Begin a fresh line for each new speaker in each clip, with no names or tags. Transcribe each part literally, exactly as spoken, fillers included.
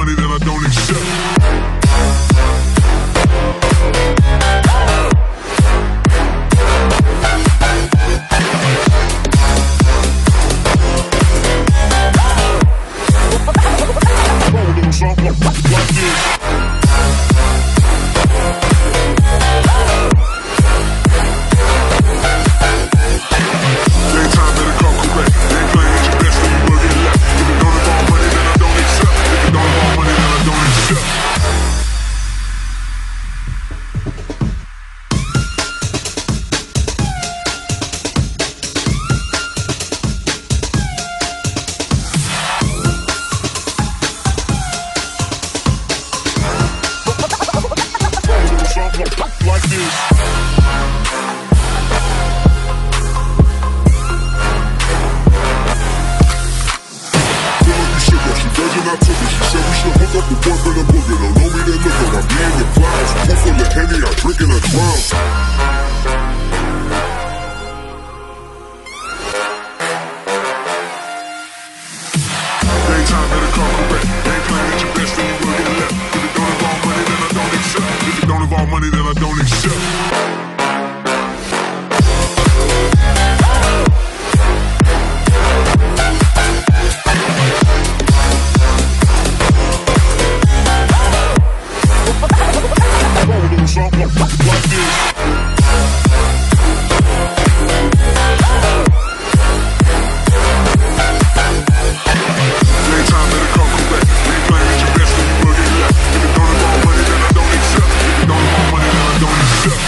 money that I don't accept. Like this. I took it. She said we should hook up with boyfriend and booger. Don't know me, they look up. I'm being the clouds. Pool full of Henny, I drink in a drum. Daytime better come correct. Ain't playing at your best, then you will get left. If it don't involve money, then I don't accept. If it don't involve money, then I don't accept. Something like this. Daytime better come correct. Ain't playing at your best, then you will get left. If it don't involve money, then I don't accept. If it don't involve money, then I don't accept.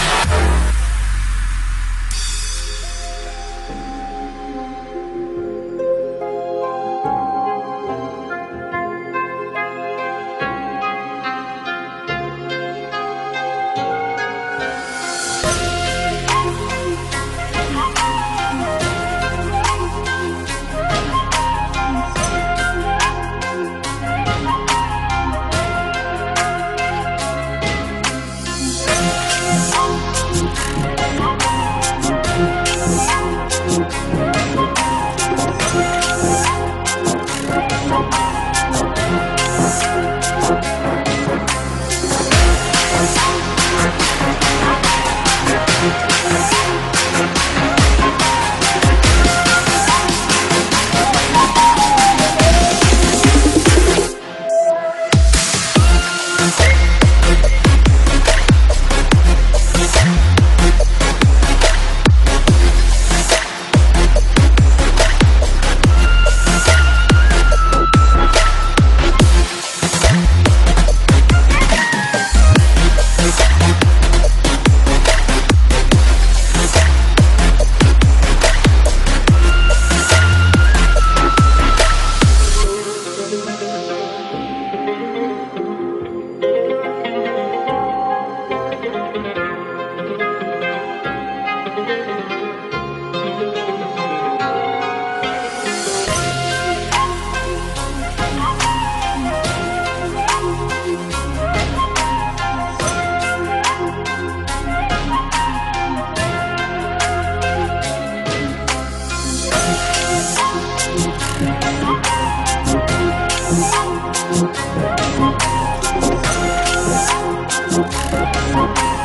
We'll be right back.